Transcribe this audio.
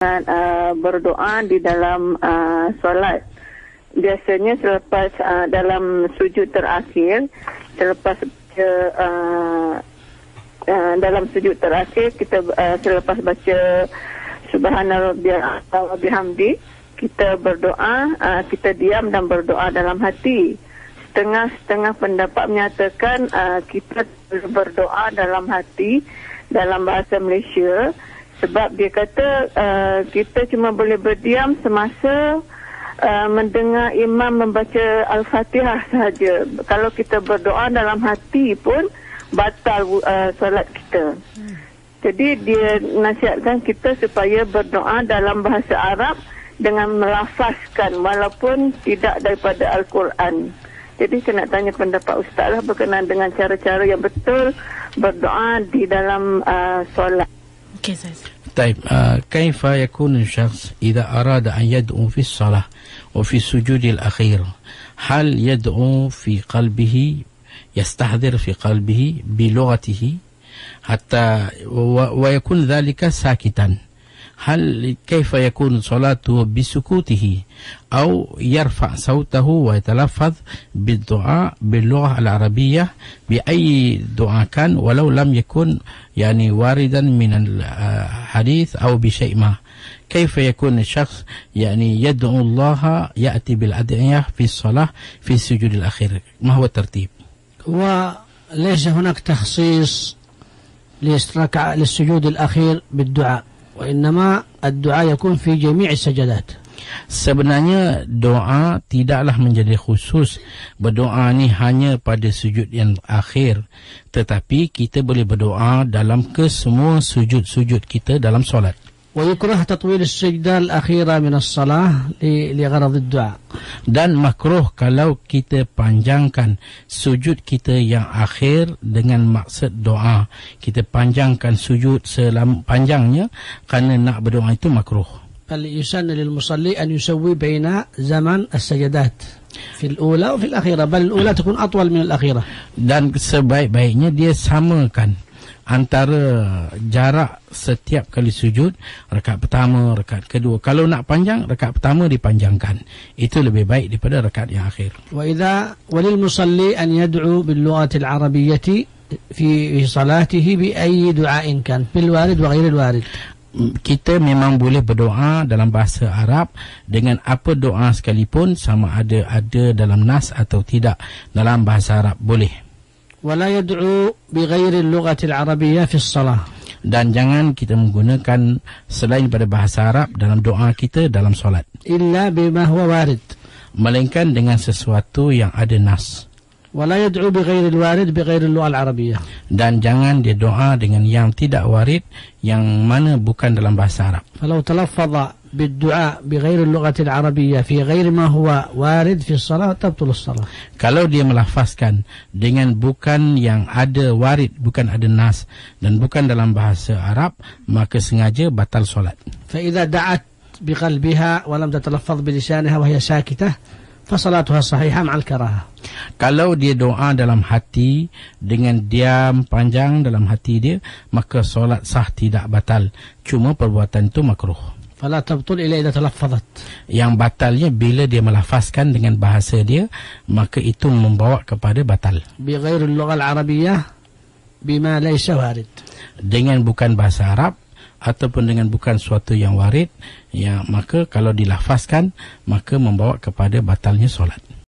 berdoa di dalam solat. Biasanya selepas dalam sujud terakhir, dalam sujud terakhir kita selepas baca Subhanallah wa bihamdi, kita berdoa, kita diam dan berdoa dalam hati. Setengah pendapat menyatakan kita berdoa dalam hati dalam bahasa Malaysia, sebab dia kata kita cuma boleh berdiam semasa mendengar imam membaca Al-Fatihah sahaja. Kalau kita berdoa dalam hati pun batal solat kita. Jadi dia nasihatkan kita supaya berdoa dalam bahasa Arab dengan melafazkan walaupun tidak daripada Al-Quran. Jadi saya nak tanya pendapat Ustaz lah berkenaan dengan cara-cara yang betul berdoa di dalam solat. Okey, saya. طيب كيف يكون الشخص إذا أراد أن يدعو في الصلاة وفي السجود الأخير؟ هل يدعو في قلبه، يستحضر في قلبه بلغته حتى ويكون ذلك ساكتا؟ هل كيف يكون صلاته بسكوته أو يرفع صوته ويتلفظ بالدعاء باللغة العربية بأي دعاء كان ولو لم يكن يعني واردا من الحديث أو بشيء ما؟ كيف يكون الشخص يعني يدعو الله، يأتي بالأدعية في الصلاة في السجود الأخير؟ ما هو الترتيب؟ وليس هناك تخصيص للسجود الأخير بالدعاء، وإنما الدعاء يكون في جميع السجدات. Sebenarnya doa tidaklah menjadi khusus. Berdoa ni hanya pada sujud yang akhir, tetapi kita boleh berdoa dalam kesemua sujud-sujud kita dalam solat. ويكره تطويل السجدة الأخيرة من الصلاة لغرض الدعاء. Dan makruh kalau kita panjangkan sujud kita yang akhir dengan maksud doa. Kita panjangkan sujud selama panjangnya kerana nak berdoa, itu makruh. بل يسن للمصلي أن يسوي بين زمن السجدات في الأولى وفي الأخيرة، بل الأولى تكون أطول من الأخيرة. Dan sebaik-baiknya dia samakan antara jarak setiap kali sujud, rakaat pertama, rakaat kedua. Kalau nak panjang, rakaat pertama dipanjangkan. Itu lebih baik daripada rakaat yang akhir. وللمصلي أن يدعو باللغة العربية في صلاته بأي دعاء كان بالوارد وغير الوارد. Kita memang boleh berdoa dalam bahasa Arab dengan apa doa sekalipun, sama ada dalam nas atau tidak dalam bahasa Arab, boleh. ولا يدعو بغير اللغة العربية في الصلاة. Dan jangan kita menggunakan selain pada bahasa Arab dalam doa kita dalam solat. إلا بما هو وارد. Melainkan dengan sesuatu yang ada nas. ولا يدعو بغير الوارد بغير اللغة العربية. Dan jangan dia doa dengan yang tidak warid, yang mana bukan dalam bahasa Arab. فلو تلفظ بالدعاء بغير اللغة العربية في غير ما هو وارد في الصلاة تبطل الصلاة. Kalau dia melafazkan dengan bukan yang ada warid, bukan ada nas dan bukan dalam bahasa Arab, maka sengaja batal solat. فإذا دعت بقلبها ولم تتلفظ بلسانها وهي ساكتة فصلاتها صحيحة مع الكراهة. Kalau dia doa dalam hati dengan diam panjang dalam hati dia, maka solat sah, tidak batal. Cuma perbuatan itu makruh. فلا تبطل إلا إذا تلفظت. Yang batalnya bila dia melafazkan dengan bahasa dia, maka itu membawa kepada batal. بغير اللغة العربية بما ليس وارد. Dengan bukan bahasa Arab ataupun dengan bukan suatu yang warid, ya, maka kalau dilafazkan maka membawa kepada batalnya solat.